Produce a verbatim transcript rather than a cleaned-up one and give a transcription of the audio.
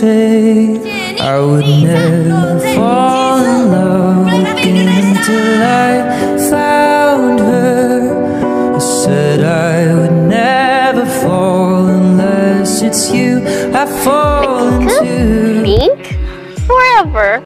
say I would never fall in love again until I found her. I said I would never fall unless it's you I fall into. Pink forever.